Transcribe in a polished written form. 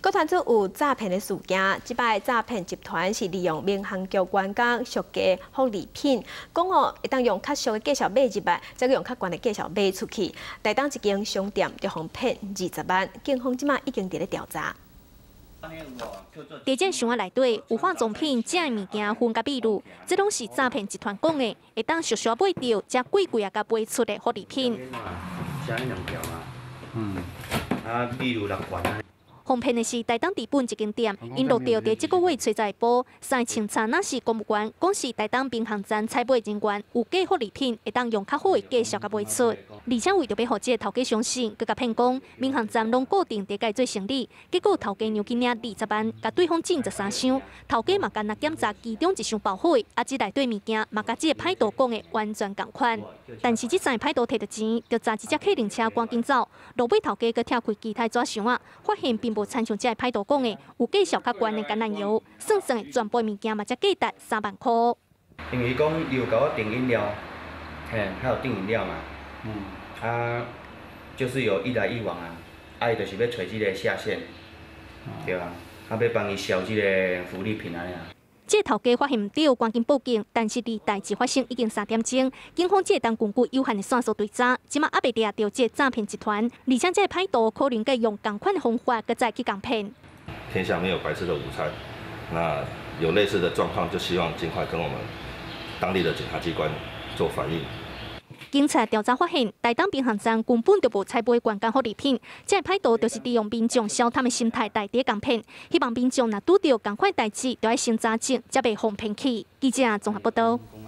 各传出有诈骗的事件，即摆诈骗集团是利用民航局员工俗价福利品，讲会当用较俗的价钱买入来，再用较悬的价钱卖出去。台东一间商店就互骗20万，警方即摆已经伫咧调查。 伫这箱仔内底有化妆品、假物件分甲秘鲁，这拢是诈骗集团讲的，会当俗俗买到遮贵贵啊甲卖出的福利品。 秘鲁6罐啊。 哄骗的是台东地本一间店，因录到伫这个月初十报，三清查那是公务员，讲是台东民航站采买人员有假福利品，会当用较好的价钱甲卖出，而且为着要互这个头家相信，佮甲骗讲民航站拢固定伫家做生意，结果头家牛金领20万，甲对方进13箱，头家嘛干那检查其中一箱报废，这内底物件嘛甲这个歹徒讲的完全共款，但是这三个歹徒摕到钱，就砸一只客运车赶紧走，落尾头家佮拆开其他纸箱啊，发现并 无参像这个歹徒讲的有价小较悬的橄榄油，算算的全部物件嘛才价值3万块。 因为讲伊有甲我订饮料，他有订饮料嘛，就是有一来一往啊，伊就是要找这个下线，对啊，要帮伊销这个福利品安尼啊。 这头家发现唔对，赶紧报警，但是离代志发生已经3点钟，警方这当根据有限的线索追查，即马还未抓到这诈骗集团，而且这歹徒可能佮用同款的方法，佮再去共骗。 天下没有白吃的午餐，那有类似的状况，就希望尽快跟我们当地的检察机关做反映。 警察调查发现，台东民航站根本就无采买员工福利品，这歹徒就是利用民众消贪的心态来伫共骗，希望民众若拄到同款代志，就要先查证，才袂哄骗去。记者综合报道。